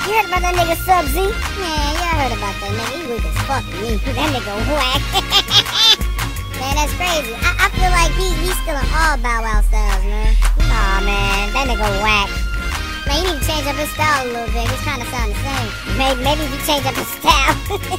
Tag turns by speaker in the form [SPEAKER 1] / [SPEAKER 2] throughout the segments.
[SPEAKER 1] You heard about that nigga Sub Z? Man, y'all heard about that nigga. He weak as fuck to me. That nigga whack. Man, that's crazy. I feel like he's still in all Bow Wow styles, man. Nah, man, that nigga whack. Man, he need to change up his style a little bit. It's kind of sound the same. Maybe if he change up his style.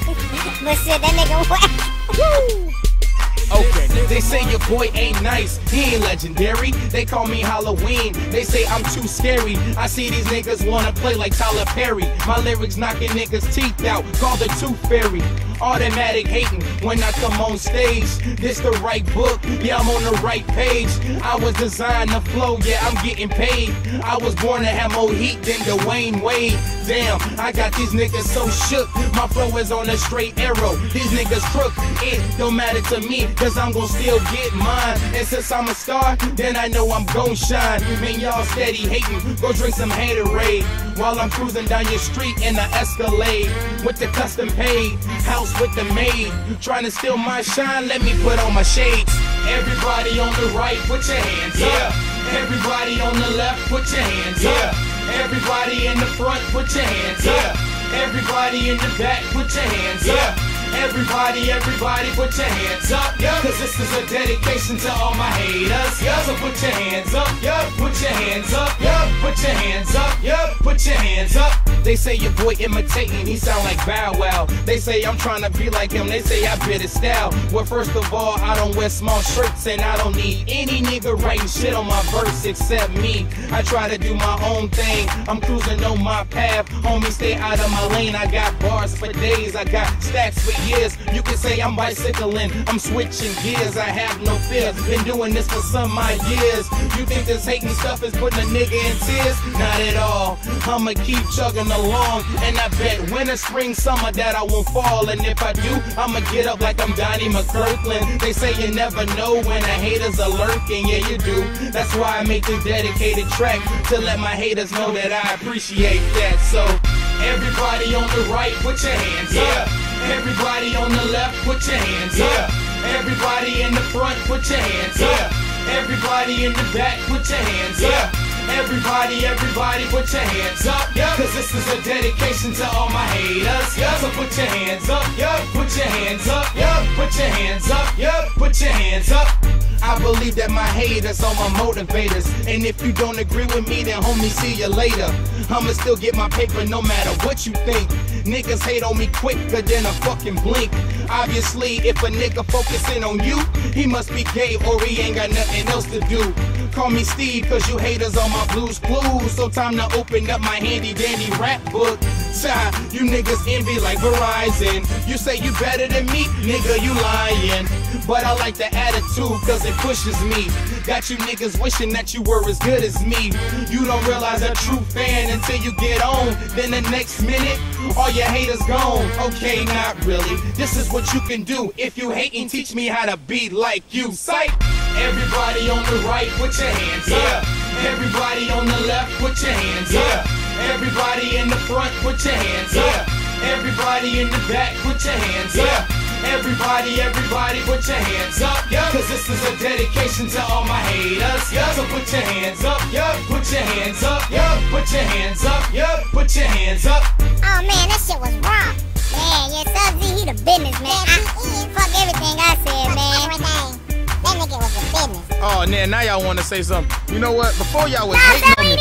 [SPEAKER 1] But shit, that nigga whack. Woo!
[SPEAKER 2] Okay, they say your boy ain't nice, he ain't legendary. They call me Halloween, they say I'm too scary. I see these niggas wanna play like Tyler Perry. My lyrics knocking niggas' teeth out, call the Tooth Fairy. Automatic hating when I come on stage. This the right book, yeah, I'm on the right page. I was designed to flow, yeah, I'm getting paid. I was born to have more heat than Dwayne Wade. Damn, I got these niggas so shook. My flow is on a straight arrow. These niggas crook, it don't matter to me, cause I'm gon' still get mine. And since I'm a star, then I know I'm gon' shine. Man, y'all steady hating, go drink some haterade. While I'm cruising down your street in the Escalade with the custom paid house with the maid, trying to steal my shine, let me put on my shades. Everybody on the right, put your hands up. Everybody on the left, put your hands up. Everybody in the front, put your hands up. Everybody in the back, put your hands up. Everybody, put your hands up, cause this is a dedication to all my haters. So put your hands up, put your hands up, put your hands up, put your hands up. They say your boy imitating, he sound like Bow Wow. They say I'm trying to be like him, they say I bit his style. Well, first of all, I don't wear small shirts and I don't need any nigga writing shit on my verse except me. I try to do my own thing, I'm cruising on my path. Homie, stay out of my lane, I got bars for days, I got stacks for years. You can say I'm bicycling, I'm switching gears, I have no fears. Been doing this for some odd years. You think this hating stuff is putting a nigga in tears? Not at all. I'ma keep chugging along, and I bet winter, spring, summer that I won't fall. And if I do, I'ma get up like I'm Donnie McClurkin. They say you never know when the haters are lurking. Yeah, you do. That's why I make this dedicated track, to let my haters know that I appreciate that. So everybody on the right, put your hands up. Everybody on the left, put your hands up. Everybody in the front, put your hands up. Everybody in the back, put your hands up. Everybody, put your hands up, cause this is a dedication to all my haters. So put your hands up, put your hands up, put your hands up, put your hands up. I believe that my haters are my motivators, and if you don't agree with me, then homie, see you later. I'ma still get my paper no matter what you think. Niggas hate on me quicker than a fucking blink. Obviously, if a nigga focusing on you, he must be gay or he ain't got nothing else to do. Call me Steve, cause you haters on my Blues Clues. So time to open up my handy dandy rap book. You niggas envy like Verizon. You say you better than me, nigga, you lying. But I like the attitude, cause it pushes me. Got you niggas wishing that you were as good as me. You don't realize a true fan until you get on. Then the next minute, all your haters gone. Okay, not really. This is what you can do. If you hating, teach me how to be like you. Psych! Everybody on the right, put your hands up. Everybody on the left, put your hands up. Everybody in the front, put your hands up. Everybody in the back, put your hands up. Everybody, put your hands up, cause this is a dedication to all my haters. So put your hands up, put your hands up, put your hands up, put your hands up.
[SPEAKER 1] Oh man, that shit was wrong. Man, yeah, Sub Z, he the business, man. Fuck everything I said, man. That nigga was a business.
[SPEAKER 2] Oh, now y'all want to say something. You know what? Before y'all was
[SPEAKER 1] Nah,
[SPEAKER 2] hating on me.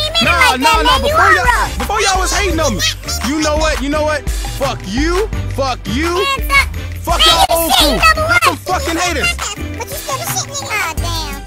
[SPEAKER 2] Before y'all was hating on me. You know what? Fuck you.
[SPEAKER 1] Hands up.
[SPEAKER 2] Fuck y'all old crew. That's some fucking haters.
[SPEAKER 1] But you still the shit, nigga. Oh, damn.